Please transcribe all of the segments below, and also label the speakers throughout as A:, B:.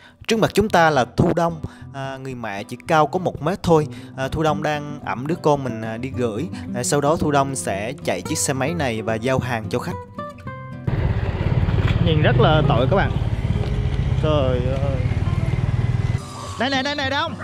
A: Trước mặt chúng ta là Thu Đông, người mẹ chỉ cao có 1 mét thôi. Thu Đông đang ẵm đứa con mình đi gửi. Sau đó Thu Đông sẽ chạy chiếc xe máy này và giao hàng cho khách. Nhìn rất là tội các bạn. Trời ơi. Đây này Đông.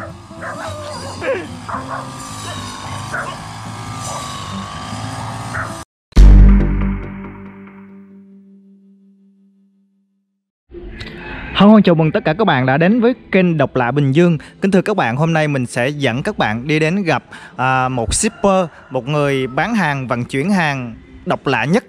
A: Hello, chào mừng tất cả các bạn đã đến với kênh Độc Lạ Bình Dương. Kính thưa các bạn, hôm nay mình sẽ dẫn các bạn đi đến gặp một shipper, một người bán hàng vận chuyển hàng độc lạ nhất.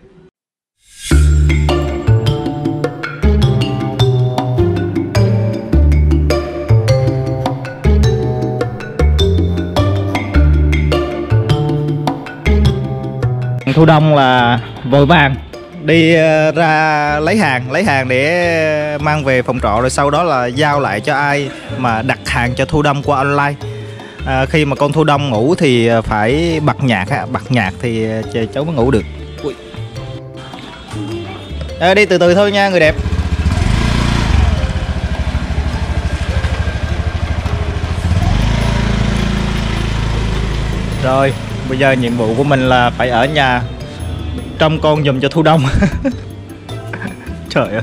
A: Thu Đông là vội vàng đi ra lấy hàng để mang về phòng trọ, rồi sau đó là giao lại cho ai mà đặt hàng cho Thu Đông qua online. Khi mà con Thu Đông ngủ thì phải bật nhạc thì cháu mới ngủ được. Ui. Đi từ từ thôi nha người đẹp. Rồi bây giờ nhiệm vụ của mình là phải ở nhà trông con giùm cho Thu Đông. Trời ơi.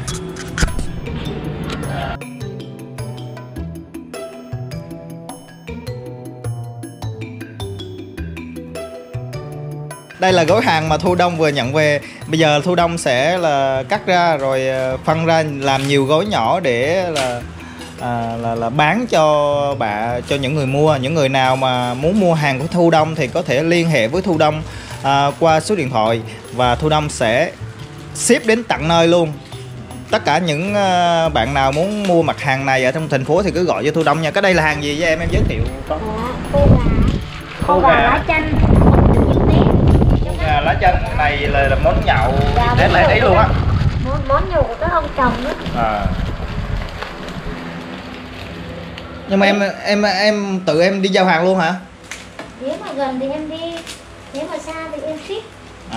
A: Đây là gói hàng mà Thu Đông vừa nhận về. Bây giờ Thu Đông sẽ là cắt ra rồi phân ra làm nhiều gói nhỏ để là bán cho những người mua. Những người nào mà muốn mua hàng của Thu Đông thì có thể liên hệ với Thu Đông qua số điện thoại, và Thu Đông sẽ ship đến tận nơi luôn. Tất cả những bạn nào muốn mua mặt hàng này ở trong thành phố thì cứ gọi cho Thu Đông nha. Cái đây là hàng gì với em giới thiệu có?
B: Khô gà lá chanh.
A: Khô gà lá chanh này là món nhậu Tết này đấy luôn á.
B: Món nhậu của các ông chồng đó.
A: Nhưng mà em tự em đi giao hàng luôn hả?
B: Nếu mà gần thì em đi, nếu mà xa thì em ship.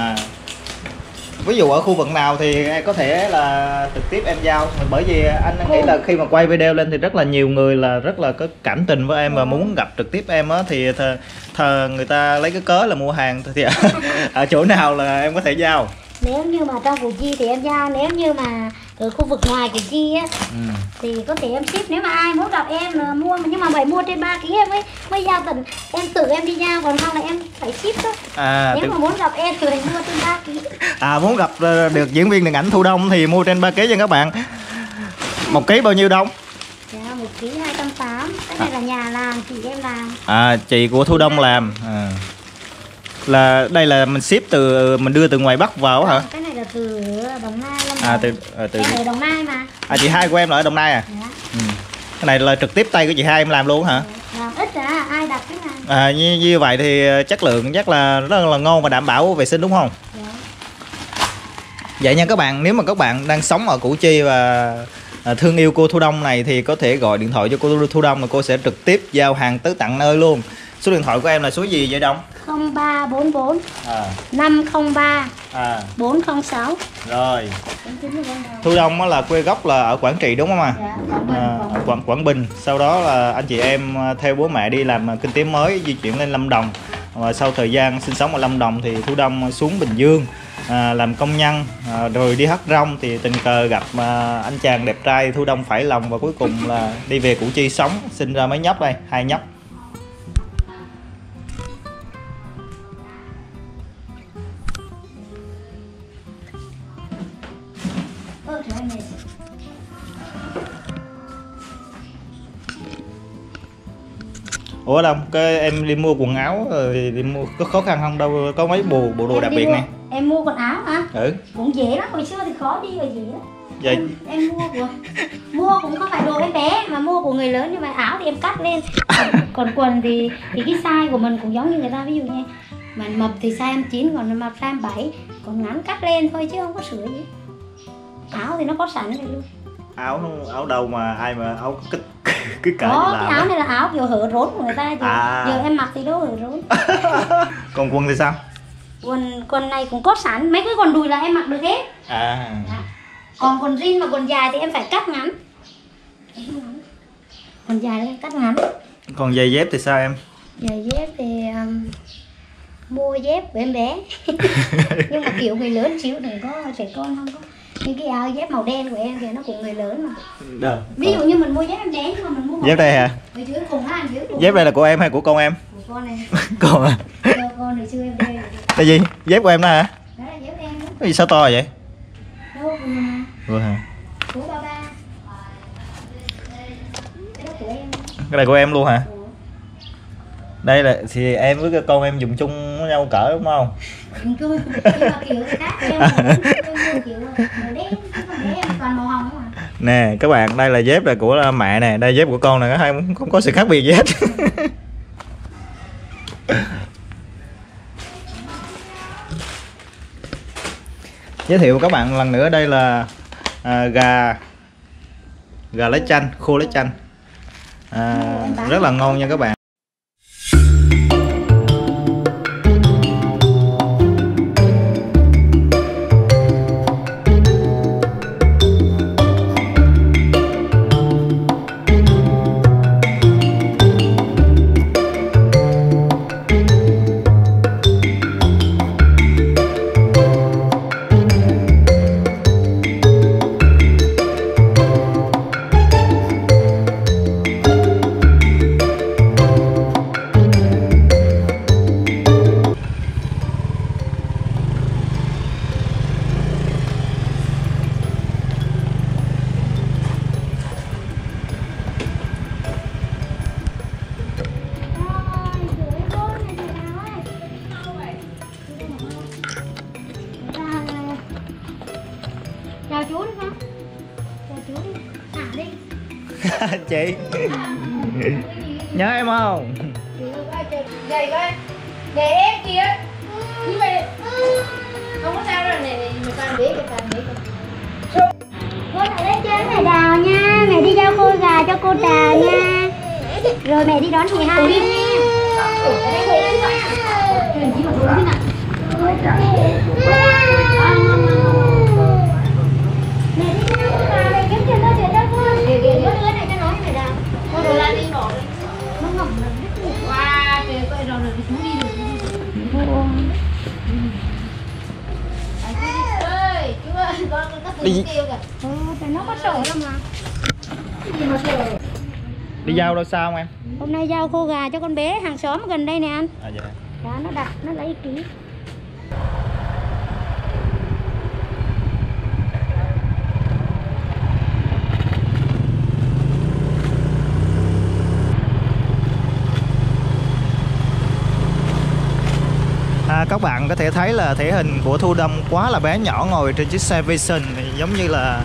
A: Ví dụ ở khu vực nào thì có thể là trực tiếp em giao. Bởi vì anh nghĩ là khi mà quay video lên thì rất là nhiều người là rất là có cảm tình với em và muốn gặp trực tiếp em á, thì người ta lấy cái cớ là mua hàng thì ở chỗ nào là em có thể giao.
B: Nếu như mà trong Củ Chi thì em giao, nếu như mà ở khu vực ngoài Củ Chi á thì có thể em ship. Nếu mà ai muốn gặp em là mua, nhưng mà phải mua trên 3 kg em mới giao tận, em tự em đi giao, còn không là em phải ship thôi. Nếu mà muốn gặp em thì phải mua trên 3 kg.
A: Muốn gặp được diễn viên điện ảnh Thu Đông thì mua trên 3 kg nha các bạn. 1 kg bao nhiêu Đông?
B: Dạ 1 kg 280. Cái này là nhà làm, chị em làm.
A: Chị của Thu Đông làm. Là đây là mình ship mình đưa từ ngoài Bắc vào hả?
B: Cái này là từ Đồng Nai.
A: Từ
B: ở Đồng Nai mà.
A: Chị hai của em là ở Đồng Nai à?
B: Dạ.
A: Cái này là trực tiếp tay của chị hai em làm luôn hả?
B: Làm ít ai đặt cái này.
A: Như vậy thì chất lượng chắc là rất là ngon và đảm bảo vệ sinh đúng không?
B: Dạ.
A: Vậy nha các bạn, nếu mà các bạn đang sống ở Củ Chi và thương yêu cô Thu Đông này thì có thể gọi điện thoại cho cô Thu Đông, mà cô sẽ trực tiếp giao hàng tới tận nơi luôn. Số điện thoại của em là số gì vậy Đông?
B: 0344 503 406.
A: Rồi. Thu Đông là quê gốc là ở Quảng Trị đúng không ạ?
B: Dạ,
A: Quảng Bình. Sau đó là anh chị em theo bố mẹ đi làm kinh tế mới, di chuyển lên Lâm Đồng. Và sau thời gian sinh sống ở Lâm Đồng thì Thu Đông xuống Bình Dương làm công nhân, rồi đi hất rong thì tình cờ gặp anh chàng đẹp trai Thu Đông phải lòng, và cuối cùng là đi về Củ Chi sống, sinh ra mấy nhóc đây, 2 nhóc. Ủa Đông, cái em đi mua quần áo rồi đi mua có khó khăn không? Đâu có mấy bộ đồ đặc biệt này.
B: Em mua quần áo hả?
A: Cũng
B: dễ lắm, hồi xưa thì khó đi rồi dễ lắm.
A: Vậy
B: em mua cũng không phải đồ em bé mà mua của người lớn, nhưng mà áo thì em cắt lên. Còn quần thì cái size của mình cũng giống như người ta, ví dụ như mà mập thì size 29, còn mập size 27, còn ngắn cắt lên thôi chứ không có sửa gì. Áo thì nó có sẵn rồi luôn.
A: Áo đâu mà ai mà áo cứ cỡ
B: đó, cái áo này là áo kiểu hở rốn của người ta giờ em mặc thì đâu hở rốn.
A: Còn quần thì sao?
B: Quần này cũng có sẵn, mấy cái quần đùi là em mặc được hết. Còn quần jean mà quần dài thì em phải cắt ngắn. Còn dài em cắt ngắn.
A: Còn giày dép thì sao em?
B: Giày dép thì mua dép của em bé. Nhưng mà kiểu người lớn xíu, đừng có trẻ con không có. Những cái áo dép màu đen của em thì nó cũng người lớn mà.
A: Được.
B: Ví dụ như mình mua dép em bé nhưng mà mình mua màu
A: dép đây hả?
B: ở dưới cùng ha, dưới cùng.
A: Dép đây là của em hay của con em?
B: Của con này.
A: Con à?
B: Con này xưa em đeo.
A: Cái gì? Dép của em đó hả?
B: Đó là dép em đó.
A: Cái gì sao to vậy?
B: Đâu mà.
A: Vừa hả?
B: Của ba ba. Cái đó của em.
A: Cái này của em luôn hả?
B: Ừ.
A: Đây là thì em với con em dùng chung với nhau cỡ đúng không?
B: Nhưng mà kiểu khác em kiểu màu đen, còn bé em toàn màu hồng không à.
A: Nè các bạn, đây là dép là của mẹ nè, đây dép của con nè, không có sự khác biệt gì hết. Giới thiệu các bạn lần nữa, đây là gà lá chanh, khô lá chanh, rất là ngon nha các bạn.
B: Chào chú đi con. Chào chú đi. Đi.
A: Chị nhớ em không?
B: Gầy coi. Gầy em kìa. Như vậy. Không có sao đâu, này mình toàn biết. Cô lại lên chơi mẹ Đào nha. Mẹ đi giao khô gà cho cô Đào nha. Rồi mẹ đi đón chị Hai nha. Ở đây ngồi lên nha. Truyền chỉ một đứa thế nào.
A: Đi
B: nó có sợ đâu mà.
A: Đi giao đâu sao không em?
B: Hôm nay giao khô gà cho con bé hàng xóm gần đây nè anh.
A: Dạ.
B: Đó, nó đặt, nó lấy ký.
A: Các bạn có thể thấy là thể hình của Thu Đông quá là bé nhỏ, ngồi trên chiếc xe Vision thì giống như là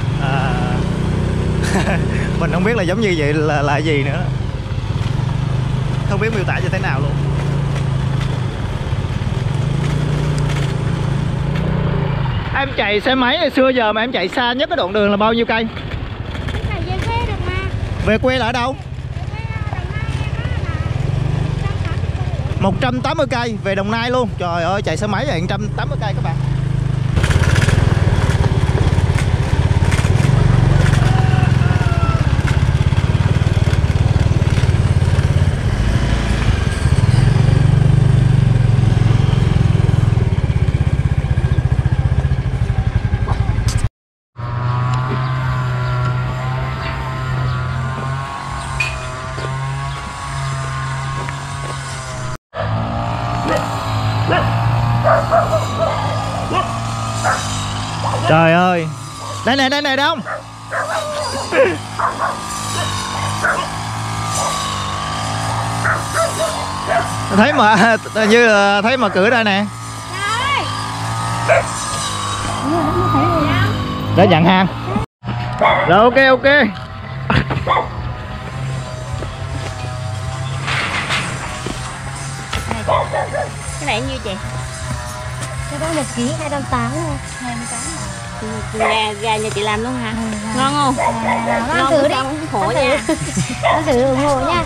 A: mình không biết là giống như vậy là gì nữa, không biết miêu tả như thế nào luôn. Em chạy xe máy hồi xưa giờ mà em chạy xa nhất cái đoạn đường là bao nhiêu cây?
B: Về quê được mà.
A: Về quê là ở đâu? 180 cây về Đồng Nai luôn. Trời ơi, chạy xe máy là 180 cây các bạn. Trời ơi, đây này Đông. Thấy mà như là thấy mà cửa đây nè. Đã nhận hàng. Rồi ok.
B: Cái này nhiêu chị? Cái đó 1 kg 280 thôi. 280. Gà nhà chị làm luôn hả? Ngon không? Ngon thử đi. Ủng hộ nha. Ăn thử ủng hộ nha.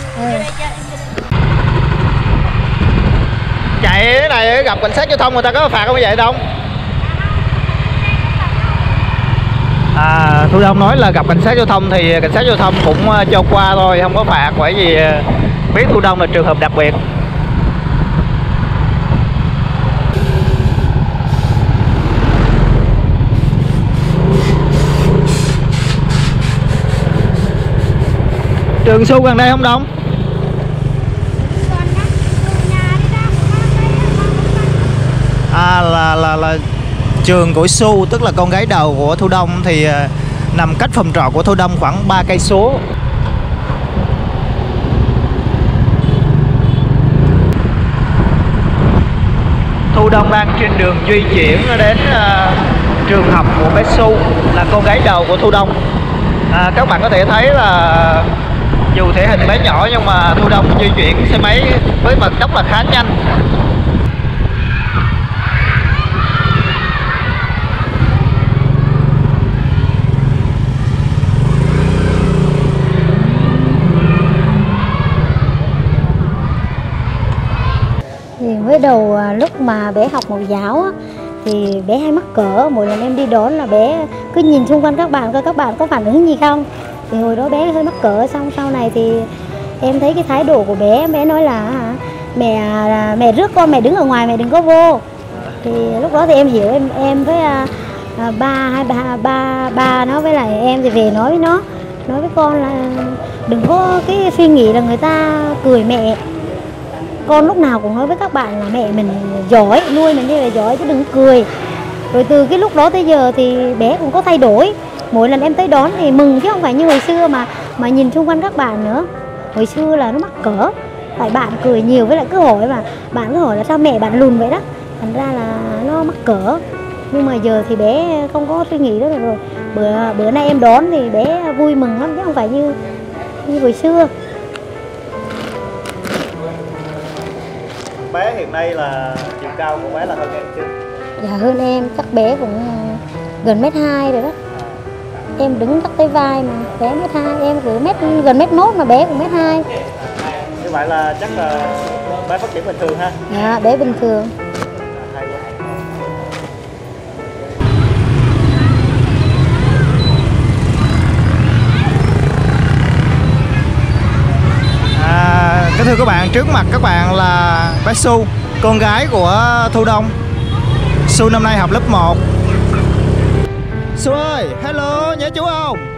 A: Chạy cái này gặp cảnh sát giao thông người ta có phạt không vậy Đông? Thu Đông nói là gặp cảnh sát giao thông thì cảnh sát giao thông cũng cho qua thôi, không có phạt, bởi vì biết Thu Đông là trường hợp đặc biệt. Trường Xu gần đây không Đông? Là trường của Xu, tức là con gái đầu của Thu Đông, thì nằm cách phòng trọ của Thu Đông khoảng 3 cây số. Thu Đông đang trên đường di chuyển đến trường học của bé Xu, là con gái đầu của Thu Đông. Các bạn có thể thấy là dù thể hình bé nhỏ nhưng mà Thu Đông di chuyển xe máy với vận tốc là khá nhanh.
B: Thì mới đầu lúc mà bé học mẫu giáo á, thì bé hay mắc cỡ. Mỗi lần em đi đón là bé cứ nhìn xung quanh các bạn coi các bạn có phản ứng gì không. Thì hồi đó bé hơi mắc cỡ, xong sau này thì em thấy cái thái độ của bé nói là mẹ rước con, mẹ đứng ở ngoài, mẹ đừng có vô. Thì lúc đó thì em hiểu, em với ba nó với lại em thì về nói với nó, nói với con là đừng có cái suy nghĩ là người ta cười mẹ. Con lúc nào cũng nói với các bạn là mẹ mình giỏi, nuôi mình như là giỏi chứ đừng cười. Rồi từ cái lúc đó tới giờ thì bé cũng có thay đổi. Mỗi lần em tới đón thì mừng chứ không phải như hồi xưa mà nhìn xung quanh các bạn nữa. Hồi xưa là nó mắc cỡ, tại bạn cười nhiều, với lại cứ hỏi mà bạn cứ hỏi là sao mẹ bạn lùn vậy đó, thành ra là nó mắc cỡ. Nhưng mà giờ thì bé không có suy nghĩ đó được rồi. Bữa nay em đón thì bé vui mừng lắm chứ không phải như hồi xưa.
A: Bé hiện nay là chiều cao của bé là hơn em chưa?
B: Dạ hơn em, chắc bé cũng gần 1m2 rồi đó. Em đứng chắc tới vai mà, bé 1m2, em cứ gần 1m1 mà bé cũng 1m2.
A: Như vậy là chắc là bé phát triển bình thường ha?
B: Dạ, bé bình thường.
A: Kính thưa các bạn, trước mặt các bạn là bé Xu, con gái của Thu Đông. Xu năm nay học lớp 1. Xu ơi, hello, nhớ chú không?